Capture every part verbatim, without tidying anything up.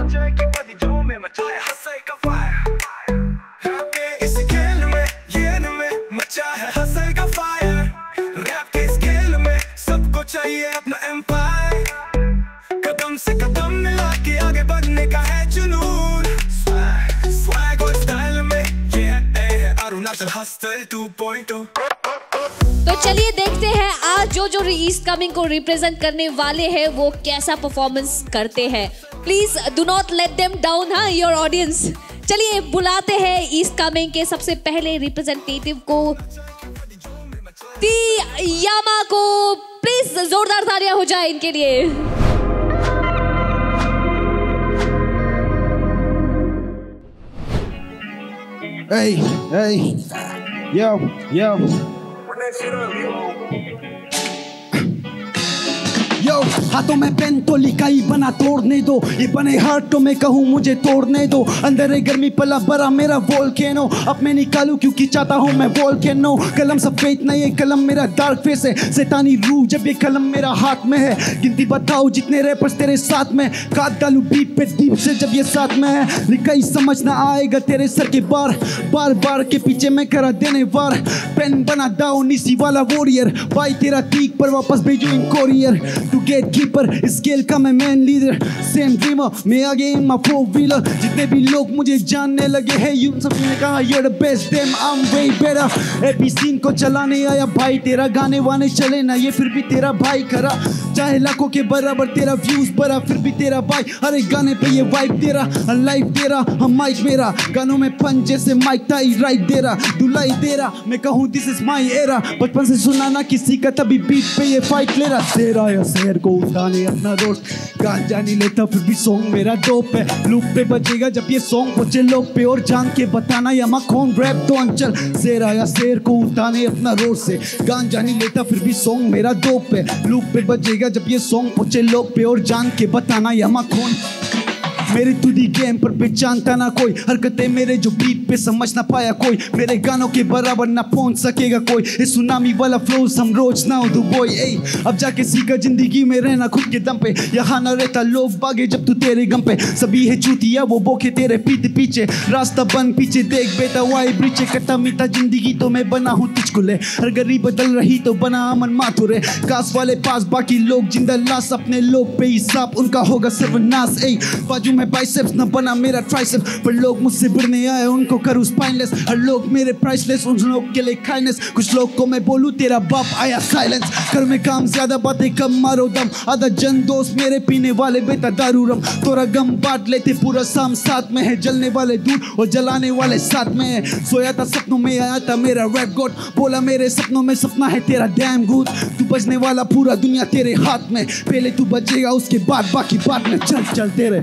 सोचे कि बदी जो में मचाए हंसे का फायर इस खेल में ये में मचा है हंसे का फायर रैप के स्केल में सबको चाहिए अपना एम्पायर कदम से कदम मिला के आगे बढ़ने का है जुनून स्वैग और स्टाइल में ये है Arunachal hustle two point O. तो चलिए देखते हैं आज जो जो ईस्ट कमिंग को रिप्रेजेंट करने वाले हैं वो कैसा परफॉर्मेंस करते हैं। Please do not let them down हाँ योर ऑडियंस। चलिए बुलाते हैं ईस्ट कमिंग के सबसे पहले रिप्रेजेंटेटिव को, टी यामा को। प्लीज जोरदार तालियां हो जाए इनके लिए। Hey, hey, yo, yo. Yo, हाथों में पेन तो लिखाई बना तोड़ने दो, ये बने हार्टों में कहूँ मुझे तोड़ने दो। अंदर है गर्मी पला बरा मेरा वोल्केनो, अब मैं निकालूं क्योंकि चाहता हूँ मैं वोल्केनो। कलम सफेद नहीं ये कलम मेरा डार्क फेस है, शैतानी रूह जब ये कलम मेरा हाथ में है। गिनती बताओ जितने रैपर्स तेरे साथ में, काट डालूं बीट पे दीप से जब ये साथ में है। लिखाई समझ ना आएगा तेरे सर के बार, बार बार के पीछे मैं करा देने वार। पेन बना डाउन इसी वाला वॉरियर, भाई तेरा तीक पर वापस भेजू इन कोरियर। टू गेट कीपर स्केल का मैं मैन लीडर, सेम ड्रीमर मैं आगे इन माय फोर व्हीलर। जितने भी लोग मुझे जानने लगे हैं यूं सभी ने कहा you're the best damn I'm way better। AP scene को चलाने आया भाई तेरा, गाने वाने चले ना ये फिर भी तेरा भाई खरा। चाहे लाखों के बराबर तेरा व्यूज बड़ा फिर भी तेरा भाई, हर एक गाने पे ये वाइब तेरा, लाइफ तेरा हम माइक मेरा। गानों में पंच जैसे माइक टाई राइट दे रहा, दुलाई दे रहा। मैं कहूँ दिस इज माई एरा, बचपन से सुना ना किसी का तभी बीट पे ये फाइट ले रहा। तेरा या शेर को उठाने अपना रोज, गांजा नहीं लेता फिर भी सॉन्ग मेरा डोप है। लूप पे बजेगा जब ये सॉन्ग पहुंचे लोग पे, और जान के बताना या मखोन रैप तो अंचल। शेरा या शेर को उठाने अपना रोज से, गांजा नहीं लेता फिर भी सॉन्ग मेरा डोप है। लूप पे बजेगा जब ये सॉन्ग पहुंचे लोग पे, और जान के बताना या मखोन। मेरी तुदी गेम पर पहचानता ना कोई, हरकतें मेरे जो बीट पे समझ ना पाया कोई। मेरे गानों के बराबर ना पहुंच सकेगा कोई, इस सुनामी वाला फ्लोज हम रोज ना हो दुबई। ए अब जाके सीखा जिंदगी में रहना खुद के दम पे, यहाँ ना रहता लोग बागे जब तू तेरे गम पे। सभी है चूतिया वो बोके तेरे पीठ पीछे, रास्ता बंद पीछे देख बेटा वाई ब्रिचे। कट्टा मीठा जिंदगी तो मैं बना हूँ तुझको ले, हर गरीब बदल रही तो बना अमन माथुरे। कास वाले पास बाकी लोग जिंदा लाश, अपने लोग पे हिसाब उनका होगा सर्वनाश। ए बाजू में बाइसेप्स न बना मेरा ट्राइसेप्स, पर लोग मुझसे भिड़ने आए उनको करूँ स्पाइनलेस। हर लोग मेरे प्राइसलेस उन लोग के लिए काइंडनेस। कुछ लोग को मैं बोलूँ तेरा बाप आया साइलेंस। कर में काम ज्यादा बातें कम मारो दम, आधा जन दोस्त मेरे पीने वाले बेटा दारू रम। तोरा गम बांट लेते पूरा शाम साथ में है, जलने वाले दूर और जलाने वाले साथ में है। सोया था सपनों में आया था मेरा रैप गॉड, बोला मेरे सपनों में सपना है तेरा डैम गुड। तू बजने वाला पूरा दुनिया तेरे हाथ में, पहले तू बजेगा उसके बाद बाकी बात में। चल चल तेरे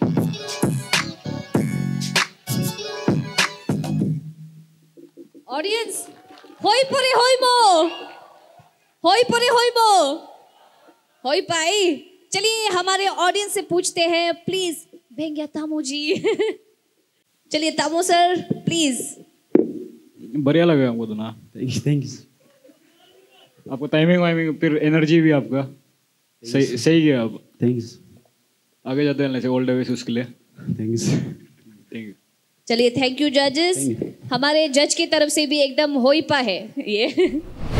ऑडियंस होई परे होई मो होई परे होई मो होई पाई। चलिए हमारे ऑडियंस से पूछते हैं प्लीज भेंगिया तामो जी। चलिए तामो सर प्लीज। बढ़िया लगा हमको तो ना। Thank you thank you. आपको टाइमिंग वाइमिंग फिर एनर्जी भी आपका सही सही गया। आप थैंक्स, आगे जाते हैं ओल्ड वेज उसके लिए। Thanks thank you. चलिए थैंक यू जजेस। हमारे जज की तरफ से भी एकदम होई पा है ये।